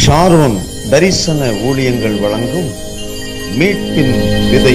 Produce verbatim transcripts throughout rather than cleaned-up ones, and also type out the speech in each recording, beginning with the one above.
Sharon தரிசன ஊழியங்கள் வழங்கும் மீட்பின் விதை.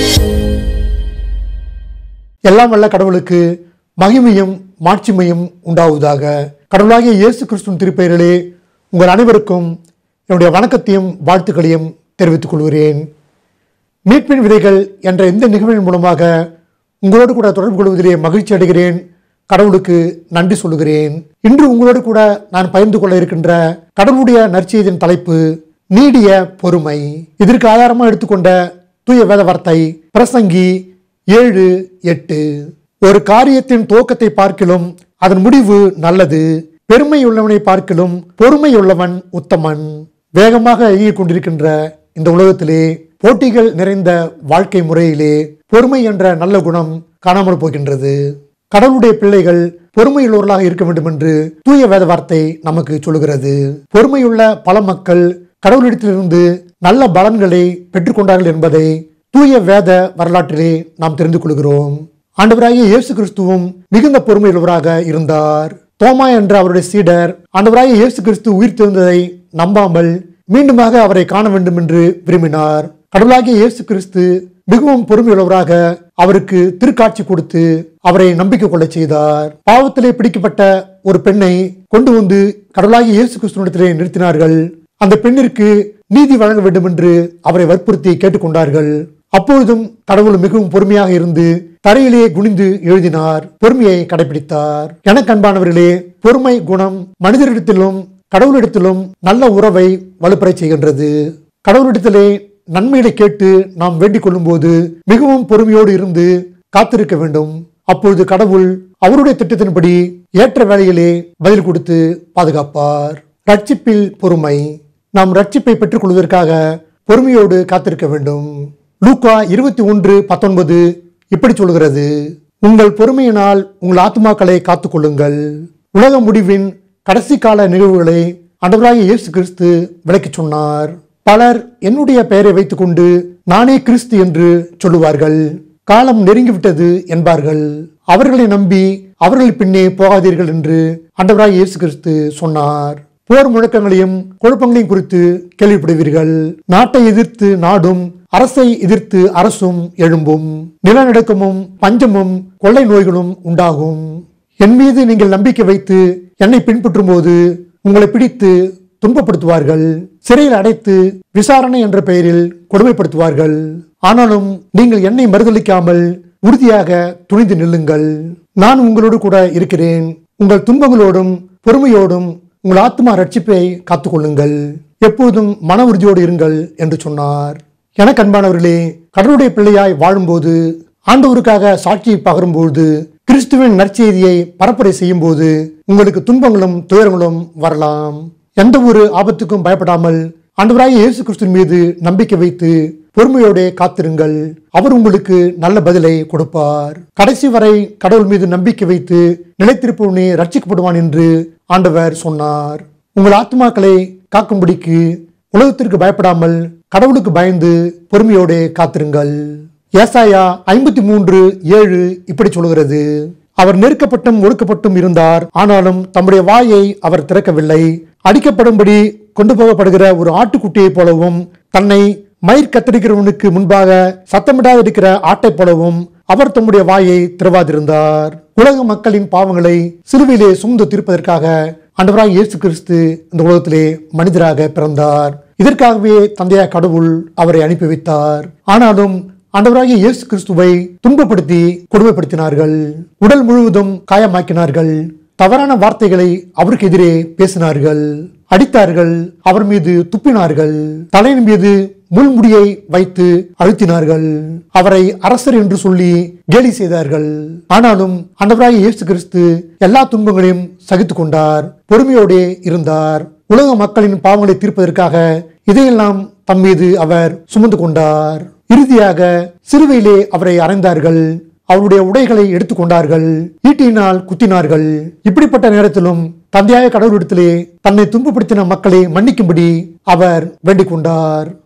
எல்லாம் வல்ல கடவுளுக்கு மகிமையும் மாட்சிமையும் உண்டாவதாக. கடவுளாகிய இயேசு கிறிஸ்துவின் திருப்பெயரிலே உங்கள் அனைவருக்கும் என்னுடைய வணக்கத்தையும் வாழ்த்துக்களையும் தெரிவித்துக் கொள்கிறேன். மீட்பின் விதைகள் என்ற இந்த நிகழ்வின் மூலமாக உங்களோடு கூட தொடர்பு கொள்வதிலே மகிழ்ச்சி அடைகிறேன். கடவுளுக்கு நன்றி சொல்லுகிறேன். இன்று உங்களோடு கூட நான் பகிர்ந்து கொள்ள இருக்கின்ற கடவுளுடைய நற்செய்தியின் தலைப்பு நீடிய பொறுமை. இதற்கு ஆதாரமாக எடுத்துக்கொண்ட தூய வேத வார்த்தை பிரசங்கி ஏழு எட்டு. ஒரு காரியத்தின் துவக்கத்தை பார்க்கிலும் அதன் முடிவு நல்லது, பெருமை உள்ளவனை பார்க்கிலும் பொறுமை உள்ளவன் உத்தமன். வேகமாக இயங்கிக் கொண்டிருக்கின்ற இந்த உலகத்திலே, போட்டிகள் நிறைந்த வாழ்க்கை முறையிலே பொறுமை என்ற நல்ல குணம் காணாமல் போகின்றது. கடவுளுடைய பிள்ளைகள் பொறுமையுள்ளவர்களாக இருக்க வேண்டும் என்று தூய வேத வார்த்தை நமக்கு சொல்லுகிறது. பொறுமையுள்ள பல மக்கள் கடவுளிடத்திலிருந்து நல்ல பலன்களை பெற்றுக்கொண்டார்கள் என்பதை தூய வேத வரலாற்றிலே நாம் தெரிந்து கொள்கிறோம். ஆண்டவராகிய இயேசு கிறிஸ்துவும் மிகுந்த பொறுமையுள்ளவராக இருந்தார். தோமா என்ற அவருடைய சீடர் ஆண்டவராகிய இயேசு கிறிஸ்து உயிர் தெழுந்ததை நம்பாமல் மீண்டுமாக அவரை காண வேண்டும் என்று விரும்பினார். கடவுளாகிய இயேசு கிறிஸ்து மிகவும் பொறுமையுள்ளவராக அவருக்கு திருக்காட்சி கொடுத்து அவரை நம்பிக்கை கொள்ள செய்தார். பாவத்திலே பிடிக்கப்பட்ட ஒரு பெண்ணை கொண்டு வந்து கடவுளாகிய இயேசு கிறிஸ்துவிடத்திலே நிறுத்தினார்கள். அந்த பெண்ணிற்கு நீதி வழங்க வேண்டும் என்று அவரை வற்புறுத்தி கேட்டுக்கொண்டார்கள். அப்பொழுதும் கடவுள் மிகவும் பொறுமையாக இருந்து தரையிலே குனிந்து எழுதினார், பொறுமையை கடைபிடித்தார். எனக்கு அன்பானவர்களே, பொறுமை குணம் மனிதரிடத்திலும் கடவுளிடத்திலும் நல்ல உறவை வலுப்பெற செய்கின்றது. கடவுளிடத்திலே நன்மைகளை கேட்டு நாம் வேண்டிக் கொள்ளும் போது மிகவும் பொறுமையோடு இருந்து காத்திருக்க வேண்டும். அப்பொழுது கடவுள் அவருடைய திட்டத்தின்படி ஏற்ற வேளையிலே பதில் கொடுத்து பாதுகாப்பார். ரட்சிப்பில் பொறுமை. நாம் ரட்சிப்பை பெற்றுக் கொள்வதற்காக பொறுமையோடு காத்திருக்க வேண்டும். லூக்கா இருபத்தி ஒன்று பத்தொன்பது இப்படி சொல்கிறது, உங்கள் பொறுமையினால் உங்கள் ஆத்மாக்களை காத்துக் கொள்ளுங்கள். உலக முடிவின் கடைசி கால நிகழ்வுகளை ஆண்டவராகிய இயேசு கிறிஸ்து விளக்கி சொன்னார். பலர் என்னுடைய பெயரை வைத்துக் கொண்டு நானே கிறிஸ்து என்று சொல்லுவார்கள், காலம் நெருங்கிவிட்டது என்பார்கள். அவர்களை நம்பி அவர்கள் பின்னே போகாதீர்கள் என்று ஆண்டவராகிய இயேசு கிறிஸ்து சொன்னார். போர் முழக்கங்களையும் குழப்பங்களையும் குறித்து கேள்விப்படுவீர்கள். நாட்டை எதிர்த்து நாடும், அரசை எதிர்த்து அரசும் எழும்பும். நிலநடுக்கமும் பஞ்சமும் கொள்ளை நோய்களும் உண்டாகும். என் மீது நீங்கள் நம்பிக்கை வைத்து என்னை பின்பற்றும் போது உங்களை பிடித்து துன்பப்படுத்துவார்கள், சிறையில் அடைத்து விசாரணை என்ற பெயரில் கொடுமைப்படுத்துவார்கள். ஆனாலும் நீங்கள் என்னை மறுதளிக்காமல் உறுதியாக துணிந்து நில்லுங்கள். நான் உங்களோடு கூட இருக்கிறேன். உங்கள் துன்பங்களோடும் பொறுமையோடும் உங்கள் ஆத்மா ரட்சிப்பை காத்துக்கொள்ளுங்கள். எப்போதும் மன உறுதியோடு இருங்கள் என்று சொன்னார். எனக்கு அன்பானவர்களே, கடவுளுடைய பிள்ளையாய் வாழும்போது, ஆண்டவருக்காக சாட்சியை பகரும்போது, கிறிஸ்துவின் நற்செய்தியை பரப்புரை செய்யும் போது உங்களுக்கு துன்பங்களும் துயரங்களும் வரலாம். எந்த ஒரு ஆபத்துக்கும் பயப்படாமல் ஆண்டவராகிய இயேசு கிறிஸ்துவின் மீது நம்பிக்கை வைத்து பொறுமையோட காத்திருங்கள். அவர் உங்களுக்கு நல்ல பதிலை கொடுப்பார். கடைசி வரை கடவுள் மீது நம்பிக்கை வைத்து நிலைத்திருப்பவனே ரட்சிக்கப்படுவான் என்று ஆண்டவர் சொன்னார். உங்கள் ஆத்மாக்களை காக்கும்படிக்கு உலகத்திற்கு பயப்படாமல் கடவுளுக்கு பயந்து பொறுமையோட காத்திருங்கள். ஏசாயா ஐம்பத்தி மூன்று ஏழு இப்படி சொல்கிறது, அவர் நெருக்கப்பட்டும் ஒடுக்கப்பட்டும் இருந்தார், ஆனாலும் தம்முடைய வாயை அவர் திறக்கவில்லை. அடிக்கப்படும்படி கொண்டு போகப்படுகிற ஒரு ஆட்டுக்குட்டியை போலவும், தன்னை மயிர் கத்தரிக்கிறவனுக்கு முன்பாக சத்தமிடாது இருக்கிற ஆட்டை போலவும் அவர் தம்முடைய வாயை திறவாதிருந்தார். உலக மக்களின் பாவங்களை சிலுவையிலே சுமந்து தீர்ப்பதற்காக ஆண்டவராகிய இயேசு கிறிஸ்து இந்த உலகத்திலே மனிதராக பிறந்தார். இதற்காகவே தந்தையா கடவுள் அவரை அனுப்பி வைத்தார். ஆனாலும் ஆண்டவராகிய இயேசு கிறிஸ்துவை துன்பப்படுத்தி கொடுமைப்படுத்தினார்கள். உடல் முழுவதும் காயமாக்கினார்கள். தவறான வார்த்தைகளை அவருக்கு எதிரே பேசினார்கள், அடித்தார்கள், அவர் மீது துப்பினார்கள், தலையின் மீது முள்முடியை வைத்து அழுத்தினார்கள், அவரை அரசர் என்று சொல்லி கேலி செய்தார்கள். ஆனாலும் ஆண்டவராகிய இயேசு கிறிஸ்து எல்லா துன்பங்களையும் சகித்துக் கொண்டார், பொறுமையோடே இருந்தார். உலக மக்களின் பாவங்களை தீர்ப்பதற்காக இதையெல்லாம் தம் மீது அவர் சுமந்து கொண்டார். இறுதியாக சிலுவையிலே அவரை அறைந்தார்கள், அவருடைய உடைகளை எடுத்துக்கொண்டார்கள், ஈட்டியினால் குத்தினார்கள். இப்படிப்பட்ட நேரத்திலும் தந்தையாய கடவுளிடத்திலே தன்னை துன்பப்படுத்தின மக்களை மன்னிக்கும்படி அவர் வேண்டிக் கொண்டார்.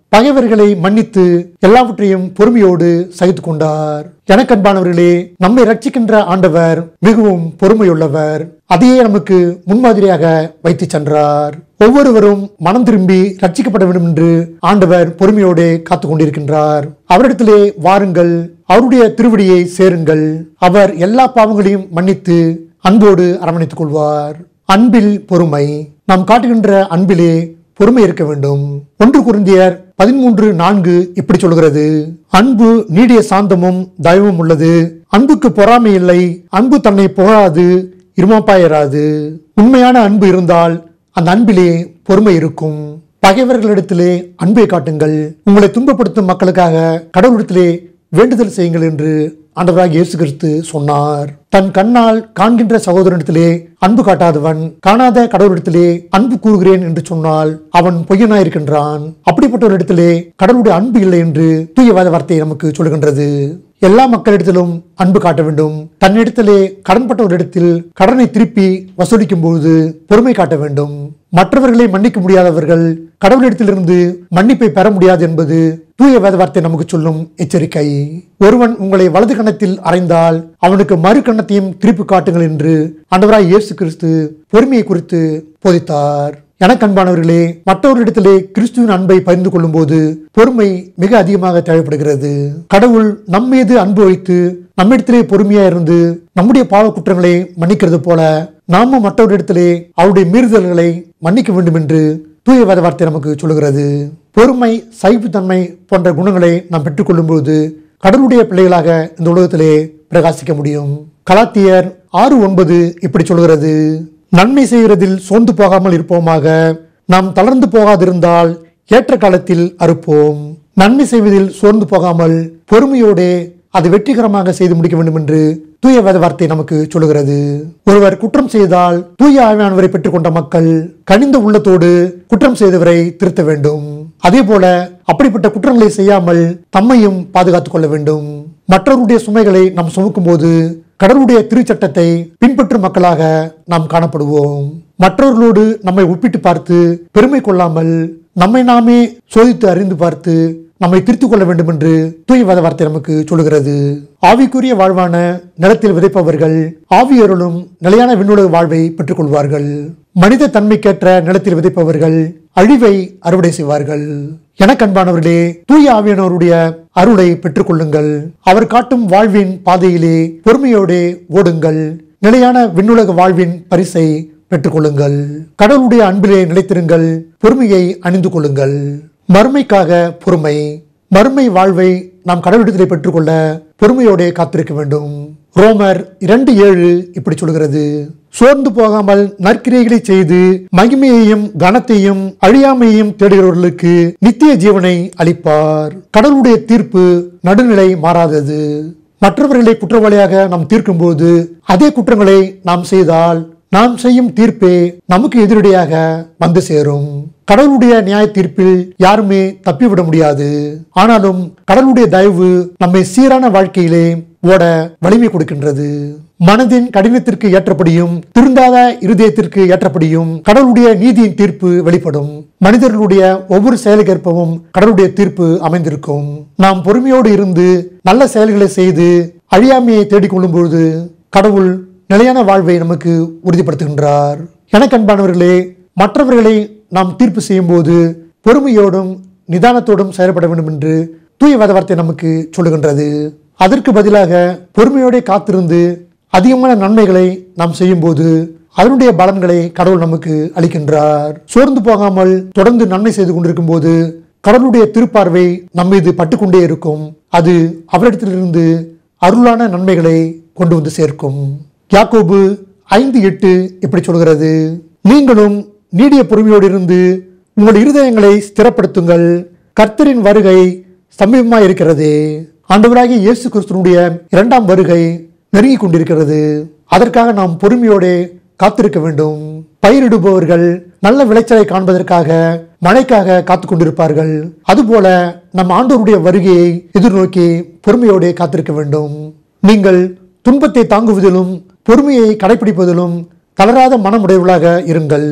பகைவர்களை மன்னித்து எல்லாவற்றையும் பொறுமையோடு சகித்து கொண்டார். எனக்கன்பானவர்களே, நம்மை ரட்சிக்கின்ற ஆண்டவர் மிகவும் பொறுமையுள்ளவர். அதையே நமக்கு முன்மாதிரியாக வைத்து சென்றார். ஒவ்வொருவரும் மனம் திரும்பி ரட்சிக்கப்பட வேண்டும் என்று ஆண்டவர் பொறுமையோடு காத்து கொண்டிருக்கின்றார். அவரிடத்திலே வாருங்கள், அவருடைய திருவடியை சேருங்கள். அவர் எல்லா பாவங்களையும் மன்னித்து அன்போடு அரவணைத்துக் கொள்வார். அன்பில் பொறுமை. நாம் காட்டுகின்ற அன்பிலே பொறுமை இருக்க வேண்டும். ஒன்று கொரிந்தியர் பதிமூன்று நான்கு இப்படி சொல்கிறது: அன்பு நீடிய சாந்தமும் தயவும் உள்ளது. அன்புக்கு பொறாமை இல்லை. அன்பு தன்னை புகழாது, இருமாப்பாயிராது. உண்மையான அன்பு இருந்தால் அந்த அன்பிலே பொறுமை இருக்கும். பகைவர்களிடத்திலே அன்பை காட்டுங்கள். உங்களை துன்பப்படுத்தும் மக்களுக்காக கடவுளிடத்திலே வேண்டுதல் செய்யுங்கள் என்று ஆண்டவராகிய இயேசு கிறிஸ்து சொன்னார். தன் கண்ணால் காண்கின்ற சகோதரனிடத்திலே அன்பு காட்டாதவன் காணாத கடவுளிடத்திலே அன்பு கூறுகிறேன் என்று சொன்னால் அவன் பொய்யனாயிருக்கின்றான். அப்படிப்பட்ட ஒரு இடத்திலே கடவுளுடைய அன்பு இல்லை என்று தூய வேத வார்த்தை நமக்கு சொல்கின்றது. எல்லா மக்களிடத்திலும் அன்பு காட்ட வேண்டும். தன்னிடத்திலே கடன்பட்ட ஒரு இடத்தில் கடனை திருப்பி வசூலிக்கும் போது பொறுமை காட்ட வேண்டும். மற்றவர்களை மன்னிக்க முடியாதவர்கள் கடவுளிடத்திலிருந்து மன்னிப்பை பெற முடியாது என்பது தூய வேத வார்த்தை நமக்கு சொல்லும் எச்சரிக்கை. ஒருவன் உங்களை வலது கன்னத்தில் அறைந்தால் அவனுக்கு மறு கன்னத்தையும் திருப்பி காட்டுங்கள் என்று ஆண்டவராய் இயேசு கிறிஸ்து பொறுமையை குறித்து போதித்தார். எனக்கன்பானவர்களே, மற்றவர்களிடத்திலே கிறிஸ்துவின் அன்பை பகிர்ந்து கொள்ளும் போது பொறுமை மிக அதிகமாக தேவைப்படுகிறது. கடவுள் நம் மீது அன்பு வைத்து நம்மிடத்திலே பொறுமையா இருந்து நம்முடைய பாவ குற்றங்களை மன்னிக்கிறது போல நாமும் மற்றவர்களிடத்திலே அவருடைய மீறுதல்களை மன்னிக்க வேண்டும் என்று தூய வேத வார்த்தை நமக்கு சொல்லுகிறது. பொறுமை, சகிப்புத்தன்மை போன்ற குணங்களை நாம் பெற்றுக்கொள்ளும் போது கடவுளுடைய பிள்ளைகளாக இந்த உலகத்திலே பிரகாசிக்க முடியும். கலாத்தியர் ஆறு ஒன்பது இப்படி சொல்கிறது: நன்மை செய்கிறதில் சோர்ந்து போகாமல் இருப்போமாக. நாம் தளர்ந்து போகாதிருந்தால் ஏற்ற காலத்தில் அறுப்போம். நன்மை செய்வதில் சோர்ந்து போகாமல் பொறுமையோடு அதை வெற்றிகரமாக செய்து முடிக்க வேண்டும் என்று தூய வேத வார்த்தை நமக்கு சொல்லுகிறது. ஒருவர் குற்றம் செய்தால் தூய ஆவியானவரை பெற்றுக் கொண்ட மக்கள் கனிந்த உள்ளத்தோடு குற்றம் செய்தவரை திருத்த வேண்டும். அதே போல அப்படிப்பட்ட குற்றங்களை செய்யாமல் தம்மையும் பாதுகாத்துக் கொள்ள வேண்டும். மற்றவருடைய சுமைகளை நாம் சுமக்கும் போது கடவுளுடைய திருச்சட்டத்தை பின்பற்றும் மக்களாக நாம் காணப்படுவோம். மற்றவர்களோடு நம்மை ஒப்பிட்டு பார்த்து பெருமை கொள்ளாமல் நம்மை நாமே சோதித்து அறிந்து பார்த்து நம்மை திருத்திக் கொள்ள வேண்டும் என்று தூய வேத வார்த்தை நமக்கு சொல்லுகிறது. ஆவிக்குரிய வாழ்வான நிலத்தில் விதைப்பவர்கள் ஆவியருளும் நிலையான விண்ணுலக வாழ்வை பெற்றுக் கொள்வார்கள். மனித தன்மைக்கேற்ற நிலத்தில் விதைப்பவர்கள் அழிவை அறுவடை செய்வார்கள். எனக்கன்பானவர்களே, தூய ஆவியானவருடைய அருளை பெற்றுக் கொள்ளுங்கள். அவர் காட்டும் வாழ்வின் பாதையிலே பொறுமையோடு ஓடுங்கள். நிலையான விண்ணுலக வாழ்வின் பரிசை பெற்றுக் கொள்ளுங்கள். கடவுளுடைய அன்பிலே நிலைத்திருங்கள். பொறுமையை அணிந்து கொள்ளுங்கள். மறுமைக்காக பொறுமை. மறுமை வாழ்வை நாம் கடவுளிடத்திலே பெற்றுக்கொள்ள பொறுமையோடு காத்திருக்க வேண்டும். ரோமர் இரண்டு ஏழு இப்படி சொல்கிறது: சோர்ந்து போகாமல் நற்கிரியைகளை செய்து மகிமையையும் கனத்தையும் அழியாமையையும் தேடுகிறவர்களுக்கு நித்திய ஜீவனை அளிப்பார். கடவுளுடைய தீர்ப்பு நடுநிலை மாறாதது. மற்றவர்களை குற்றவாளியாக நாம் தீர்க்கும் போது அதே குற்றங்களை நாம் செய்தால் நாம் செய்யும் தீர்ப்பே நமக்கு எதிரடியாக வந்து சேரும். கடவுளுடைய நியாய தீர்ப்பில் யாருமே தப்பிவிட முடியாது. ஆனாலும் கடவுளுடைய தயவு நம்மை சீரான வாழ்க்கையிலே ஓட வலிமை கொடுக்கின்றது. மனதின் கடினத்திற்கு ஏற்றபடியும் திருந்தாத இருதயத்திற்கு ஏற்றபடியும் கடவுளுடைய நீதியின் தீர்ப்பு வெளிப்படும். மனிதர்களுடைய ஒவ்வொரு செயலுக்கேற்பவும் கடவுளுடைய தீர்ப்பு அமைந்திருக்கும். நாம் பொறுமையோடு இருந்து நல்ல செயல்களை செய்து அழியாமையை தேடிக்கொள்ளும் பொழுது கடவுள் நிலையான வாழ்வை நமக்கு உறுதிப்படுத்துகின்றார். எனக்கன்பானவர்களே, மற்றவர்களை நாம் தீர்ப்பு செய்யும் போது பொறுமையோடும் நிதானத்தோடும் செயல்பட வேண்டும் என்று தூய வேத வார்த்தை நமக்கு சொல்லுகின்றது. அதற்கு பதிலாக பொறுமையோடு காத்திருந்து அதிகமான நன்மைகளை நாம் செய்யும் போது அதனுடைய பலன்களை கடவுள் நமக்கு அளிக்கின்றார். சோர்ந்து போகாமல் தொடர்ந்து நன்மை செய்து கொண்டிருக்கும் போது கடவுளுடைய திருப்பார்வை நம் மீது பட்டுக்கொண்டே இருக்கும். அது அவரிடத்திலிருந்து அருளான நன்மைகளை கொண்டு வந்து சேர்க்கும். யாக்கோபு ஐந்து எட்டு இப்படி சொல்கிறது: நீங்களும் நீடிய பொறுமையோடு இருந்து உங்கள் இருதயங்களை ஸ்திரப்படுத்துங்கள். கர்த்தரின் வருகை சமீபமாக இருக்கிறது. ஆண்டவராகிய இயேசு கிறிஸ்துவினுடைய இரண்டாம் வருகை நெருங்கி கொண்டிருக்கிறது. அதற்காக நாம் பொறுமையோடு காத்திருக்க வேண்டும். பயிரிடுபவர்கள் நல்ல விளைச்சலை காண்பதற்காக மழைக்காக காத்து கொண்டிருப்பார்கள். அதுபோல நம் ஆண்டவருடைய வருகையை எதிர்நோக்கி பொறுமையோடு காத்திருக்க வேண்டும். நீங்கள் துன்பத்தை தாங்குவதிலும் பொறுமையை கடைபிடிப்பதிலும் தளராத மனமுடையவர்களாக இருங்கள்.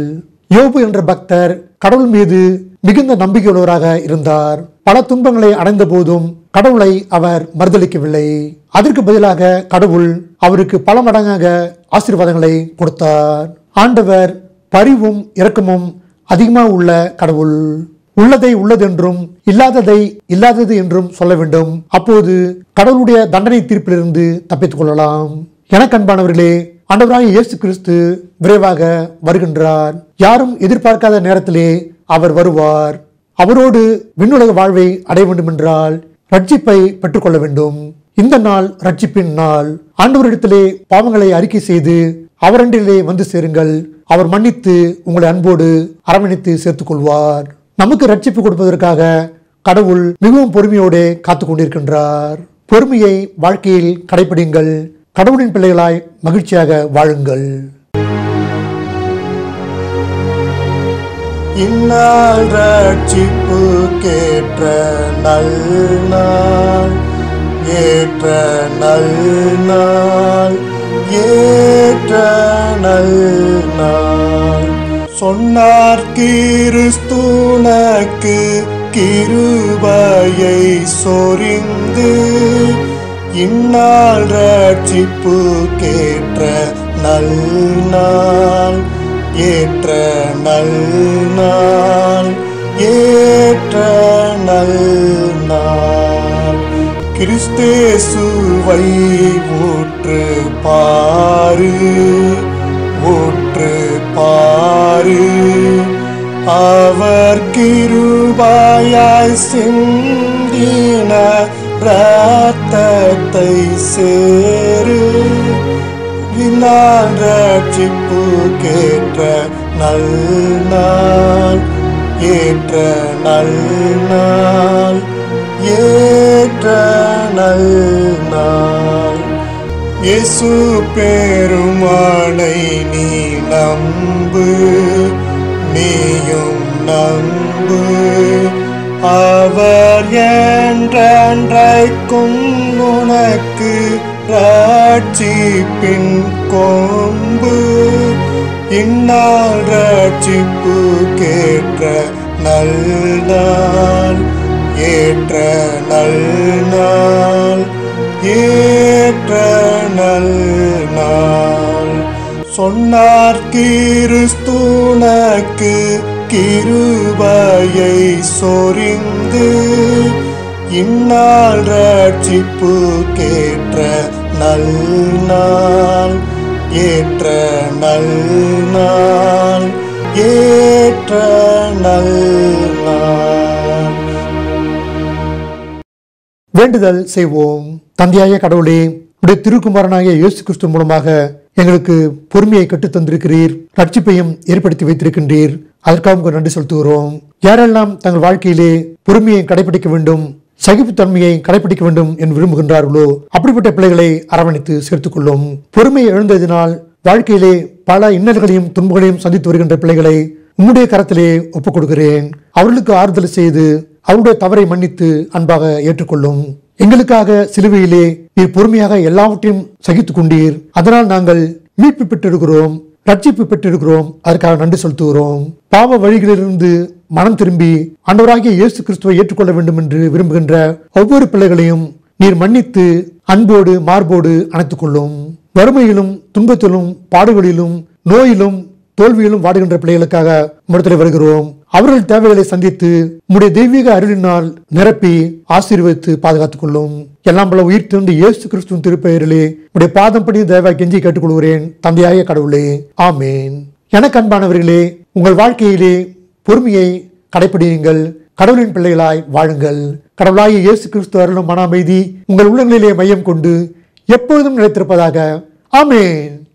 யோபு என்ற பக்தர் கடவுள் மீது மிகுந்த நம்பிக்கையுள்ளவராக இருந்தார். பல துன்பங்களை அடைந்த போதும் கடவுளை அவர் மறுதளிக்கவில்லை. அதற்கு பதிலாக கடவுள் அவருக்கு பல மடங்காக ஆசீர்வாதங்களை கொடுத்தார். ஆண்டவர் பரிவும் இரக்கமும் அதிகமாக உள்ள கடவுள். உள்ளதை உள்ளதென்றும் இல்லாததை இல்லாதது என்றும் சொல்ல வேண்டும். அப்போது கடவுளுடைய தண்டனை தீர்ப்பிலிருந்து தப்பித்துக் கொள்ளலாம். எனக்கு அன்பானவர்களே, ஆண்டவராகிய இயேசு கிறிஸ்து விரைவாக வருகின்றார். யாரும் எதிர்பார்க்காத நேரத்திலே அவர் வருவார். அவரோடு விண்ணுலக வாழ்வை அடைய வேண்டும் என்றால் ரட்சிப்பை பெற்றுக்கொள்ள வேண்டும். இந்த நாள் ரட்சிப்பின் நாள். ஆண்டவரிடத்திலே பாவங்களை அறிக்கை செய்து அவரண்டிலே வந்து சேருங்கள். அவர் மன்னித்து உங்களை அன்போடு அரவணைத்து சேர்த்துக் கொள்வார். நமக்கு ரட்சிப்பு கொடுப்பதற்காக கடவுள் மிகவும் பொறுமையோடு காத்து கொண்டிருக்கின்றார். பொறுமையை வாழ்க்கையில் கடைபிடிங்கள். கடவுளின் பிள்ளைகளாய் மகிழ்ச்சியாக வாழுங்கள். இந்நாள் ரட்சிப்பு கேற்ற நல்நாள், ஏற்ற நல்நாள், ஏற்ற நல்நாள். சொன்னார் கிறிஸ்துனக்கு கிருபையை சொரிந்து, இந்நாள் ரட்சிப்பு கேற்ற நல்நாள், ஏற்ற நல்நாள், ஏற்ற நல்நாள். கிறிஸ்தேசுவை ஊற்று பாரு, ஊற்று பாரு. அவர் கிருபையாய் சிந்தின இரத்தத்தை சேரு. இந்நாள் ரட்சிப்பு கேற்ற நல்நாள், ஏற்ற நல்நாள், ஏற்ற நல்நாள். இயேசு பெருமாளை நீ நம்பு, நீயும் நம்பு. அவர் என்றென்றைக்கும் உனக்கு ரட்சிப்பின் கொம்பு. இந்நாள் ரட்சிப்பு கேற்ற நல்நாள், ஏற்ற நல்நாள், ஏற்ற நல்நாள். சொன்னார் கிறிஸ்துனக்கு கிருபையை சொரிந்து, இந்நாள் ரட்சிப்பு கேற்ற நல்நாள், ஏற்ற நல்நாள், ஏற்ற நல்நாள். வேண்டுதல் செய்வோம். தந்தையாய கடவுளே, உடைய திருக்குமாரனாகிய இயேசு கிறிஸ்து மூலமாக எங்களுக்கு பொறுமையை கற்றுத் தந்திருக்கிறீர், ரட்சிப்பையும் ஏற்படுத்தி வைத்திருக்கின்றீர். அதற்காக உங்களுக்கு நன்றி செலுத்துகிறோம். யாரெல்லாம் தங்கள் வாழ்க்கையிலே பொறுமையை கடைபிடிக்க வேண்டும், சகிப்புத்தன்மையை கடைபிடிக்க வேண்டும் என்று விரும்புகின்றார்களோ அப்படிப்பட்ட பிள்ளைகளை அரவணைத்து சேர்த்துக் கொள்ளும். பொறுமையை எழுந்ததினால் வாழ்க்கையிலே பல இன்னல்களையும் துன்பங்களையும் சந்தித்து வருகின்ற பிள்ளைகளை உம்முடைய கரத்திலே ஒப்புக் கொடுக்கிறேன். அவர்களுக்கு ஆறுதல் செய்து அவருடைய தவறை மன்னித்து அன்பாக ஏற்றுக்கொள்ளும். எங்களுக்காக சிலுவையிலே நீர் பொறுமையாக எல்லாவற்றையும் சகித்துக் கொண்டீர். அதனால் நாங்கள் மீட்பு பெற்றிருக்கிறோம், ரட்சிப்பு பெற்றிருக்கிறோம். அதற்காக நன்றி செலுத்துகிறோம். பாவ வழிகளிலிருந்து மனம் திரும்பி ஆண்டவராகிய இயேசு கிறிஸ்துவை ஏற்றுக்கொள்ள வேண்டும் என்று விரும்புகின்ற ஒவ்வொரு பிள்ளைகளையும் நீர் மன்னித்து அன்போடு மார்போடு அணைத்துக் கொள்ளும். வறுமையிலும் துன்பத்திலும் பாடுகளிலும் நோயிலும் தோல்வியிலும் வாடுகின்ற பிள்ளைகளுக்காக உம்மிடத்தில் வருகிறோம். அவர்கள் தேவைகளை சந்தித்து உம்முடைய தெய்வீக அருளினால் நிரப்பி ஆசீர்வதித்து பாதுகாத்துக் கொள்ளும். எல்லாம் பல உயிர் திரண்டு இயேசு கிறிஸ்துவின் திருப்பெயரிலே உடைய பாதம் படி தயவாய் கெஞ்சி கேட்டுக்கொள்கிறேன் தந்தையாய கடவுளே, ஆமேன். எனக்கு அன்பானவர்களே, உங்கள் வாழ்க்கையிலே பொறுமையை கடைபிடியுங்கள். கடவுளின் பிள்ளைகளாய் வாழுங்கள். கடவுளாகிய இயேசு கிறிஸ்து அருளும் மன அமைதி உங்கள் உள்ளங்களிலே மையம் கொண்டு எப்பொழுதும் நிலைத்திருப்பதாக. ஆமேன்.